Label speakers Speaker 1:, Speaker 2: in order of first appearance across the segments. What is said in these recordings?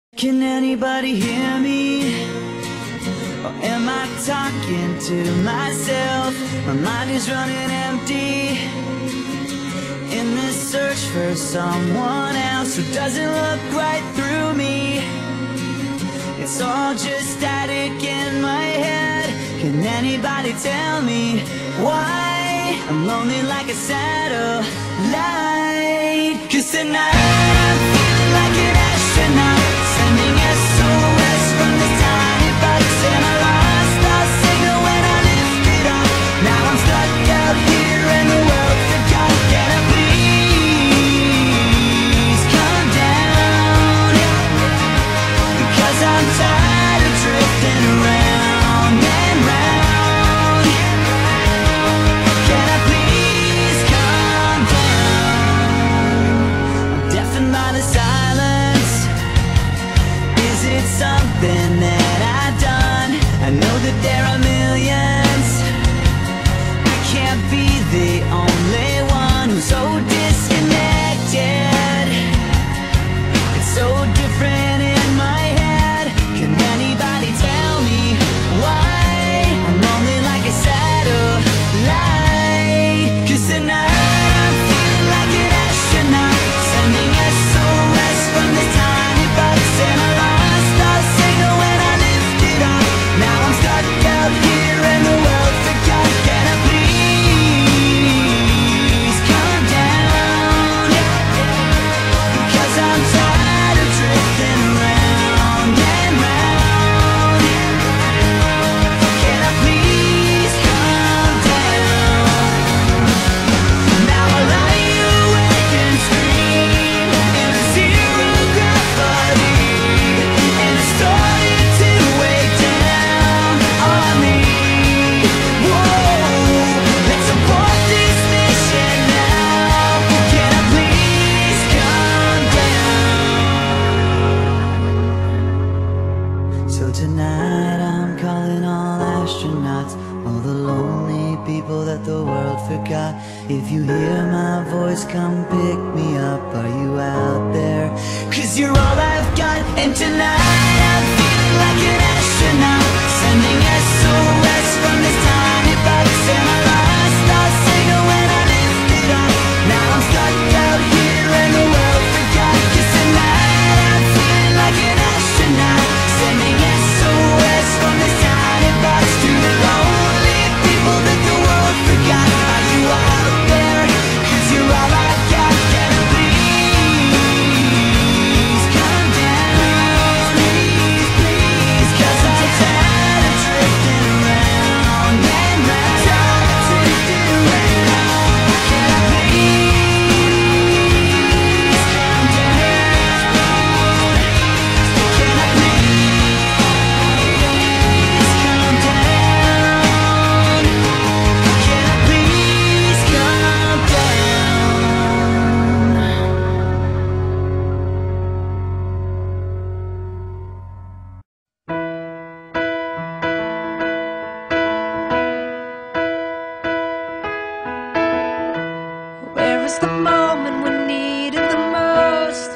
Speaker 1: Can anybody hear me? Or am I talking to myself? My mind is running empty in this search for someone else who doesn't look right through me. It's all just static in my head. Can anybody tell me why I'm lonely like a satellite? 'Cause tonight I'm feeling like an astronaut, sending SOS from this tiny box, and I lost our signal when I lifted up. Now I'm stuck out here and the world forgot. Can I please come down? Because I'm tired of drifting around and round. Can I please come down? I'm deafened by the silence. Is it something that I've done? I know that there are millions. I can't be the only one who's so disconnected. It's so different in my head. Can anybody tell me why I'm lonely like a satellite? 'Cause tonight I'm feeling like an astronaut, sending SOS from this tiny box, and I lost our signal when I lifted up. Now I'm stuck out here and the world forgot. Can I please come down? Because I'm tired of drifting around and round. Can I please come down? Now I lie awake and scream in a zero gravity, and it's starting to weigh down on me. Whoa, let's abort this mission now. Can I please come down? So tonight I'm calling all astronauts, all the lonely people that the world forgot. If you hear my voice, come pick me up. Are you out there? 'Cause you're all I've got. And tonight I'm feeling like an astronaut, sending SOS from this tiny box, and I lost our signal when I lifted up. Now I'm stuck out here and the world forgot. 'Cause tonight I'm feeling like an astronaut, sending SOS from this tiny box to the lonely people that the world forgot. Are you out there? 'Cause you're all I've got. Can I please come down? Please, please, 'cause I'm tired of drifting around and round. Tired of drifting around. Can I please come down? Can I please come down? Can I please come down?
Speaker 2: Where is the moment we needed the most?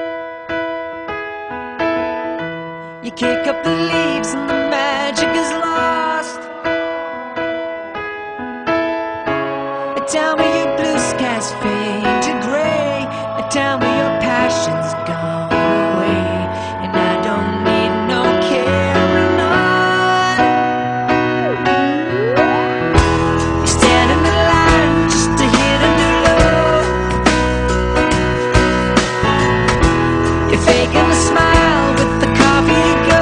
Speaker 2: You kick up the leaves and the magic is lost. Tell me your blue skies fade to gray, tell me your passion's gone away, and I don't need no carrying on. You stand in the line just to hit a new low. You're faking a smile with the coffee to go.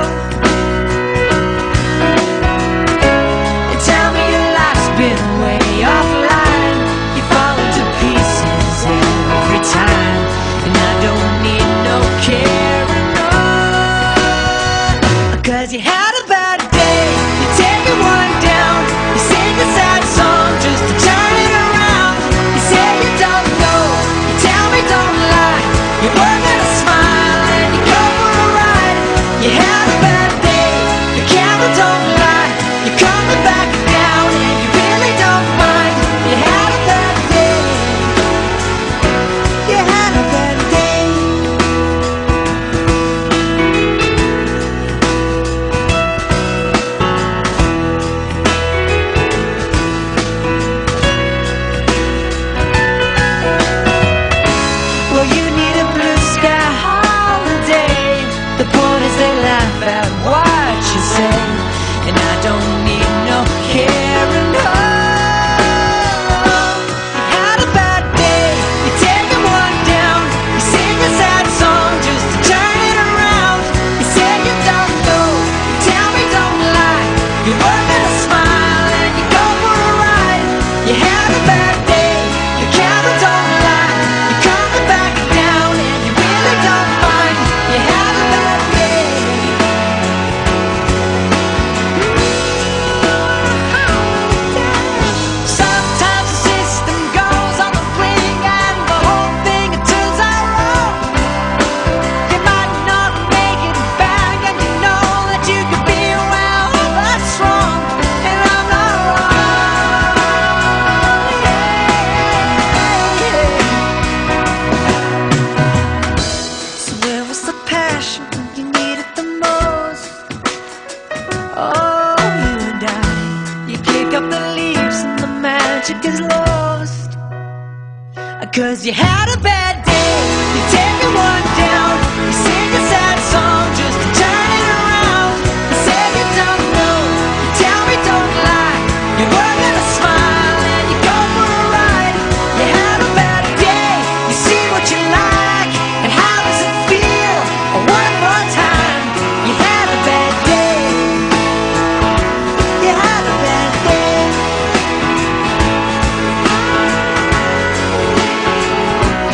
Speaker 2: And tell me your life's been way offline. You fall into pieces every time, and I don't need no carrying on. 'Cause you had a bad day, you take it one down, you sing a sad song just to turn it around. You say you don't know, you tell me don't lie, you work at a smile and you go for a ride. You had a bad day, the camera don't lie, you're coming back down and you really don't mind. You had a bad day, you had a bad day. 'Cause you had a bad day, you take one down, you sing a sad song just to turn it around. You say you don't know, you tell me don't lie, you work in a smile and you go for a ride. You had a bad day, you see what you like, and how does it feel? One more time, you had a bad day, you had a bad day.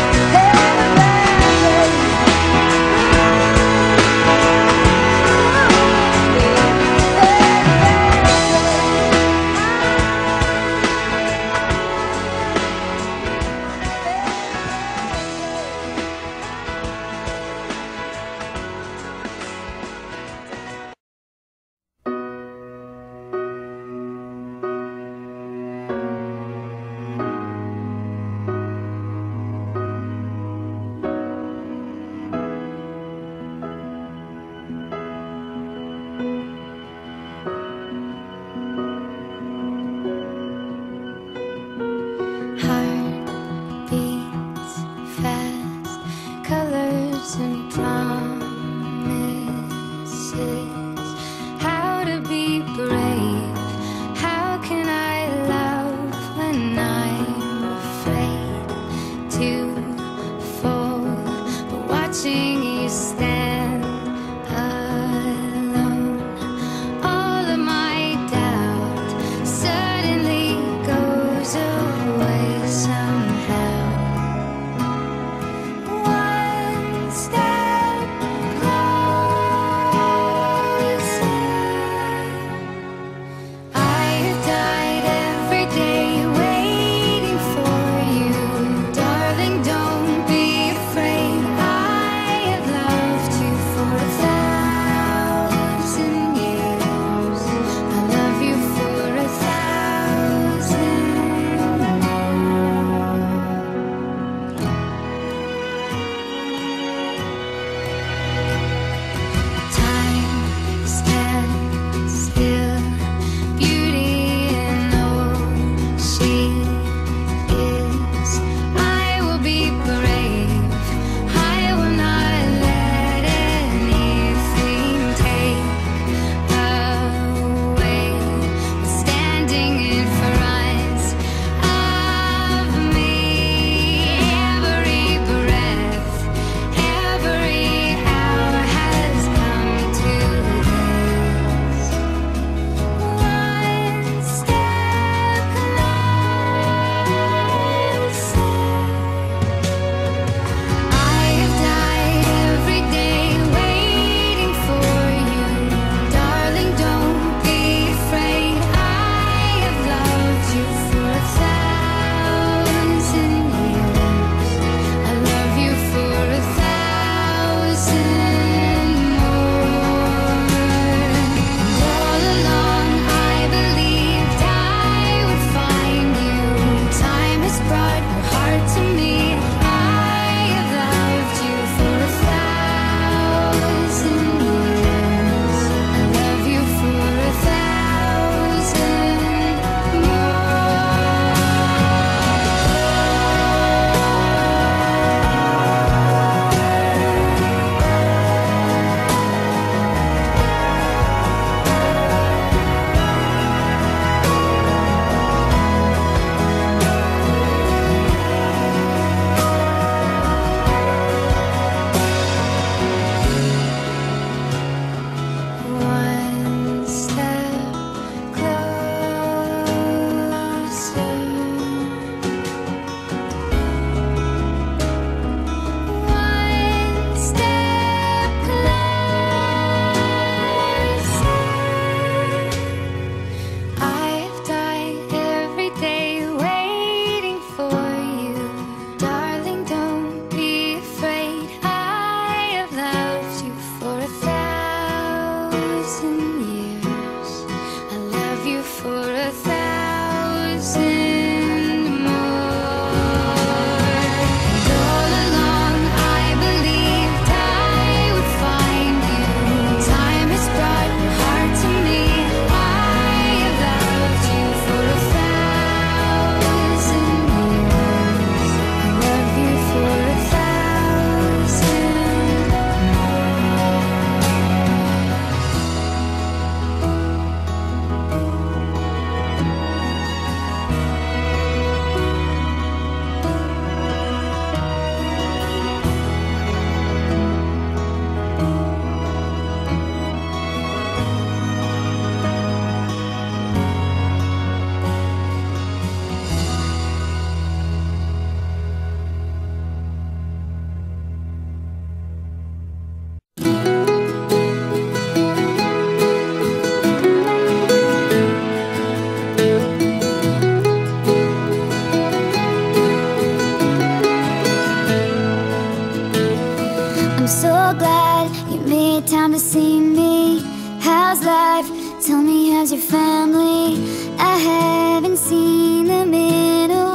Speaker 3: glad you made time to see me. How's life? Tell me, how's your family? I haven't seen them in a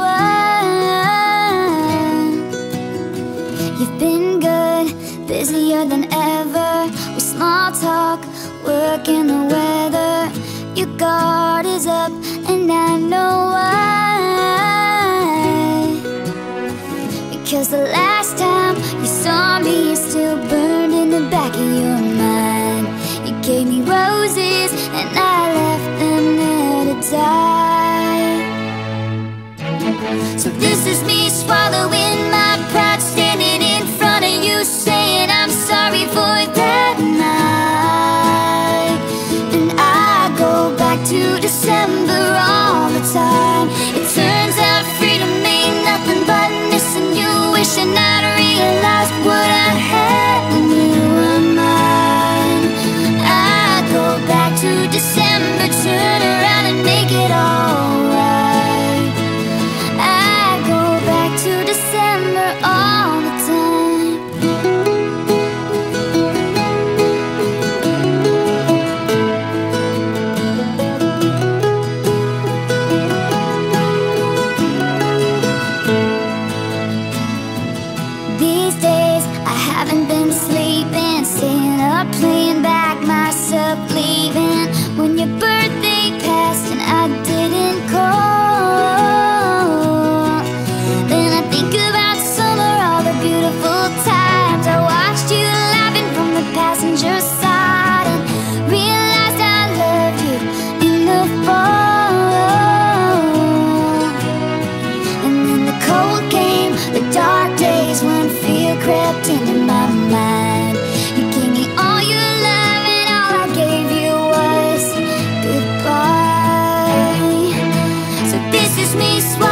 Speaker 3: while. You've been good, busier than ever, with small talk, work and the weather. Your guard is up and I know why. Because the last time you saw me is still burned in the back of your mind. You gave me roses and I left them there to die. So this is me swallowing my pride, standing in front of you saying I'm sorry for that night. And I go back to December all the time. It turns out freedom ain't nothing but missing you, wishing I'd realized what I had when you were mine. I go back to December, turn around and make it alright. I go back to December all the time. These days I haven't been sleeping, staying up, playing back myself, leaving when your birthday passed and I didn't call. Then I think about summer, all the beautiful times I watched you laughing from the passenger side, and realized I loved you in the fall. And then the cold came, the dark days when fear crept into my mind. You gave me all your love and all I gave you was goodbye. So this is me